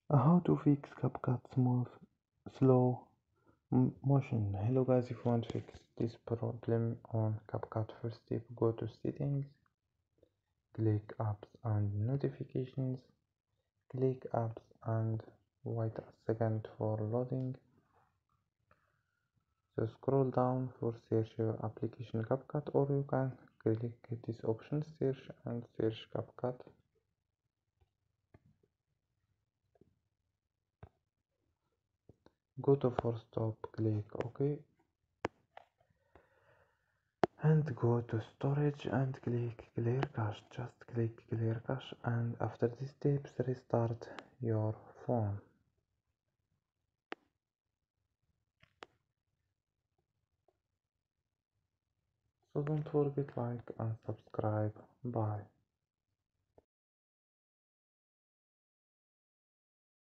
How to fix CapCut smooth slow motion. Hello guys, if you want to fix this problem on CapCut, first step, go to settings, click apps and notifications, click apps and wait a second for loading. So scroll down for search your application CapCut, or you can click this option search and search CapCut. Go to force stop, click OK, and go to storage and click clear cache. Just click clear cache, and after these steps restart your phone. So don't forget like and subscribe. Bye.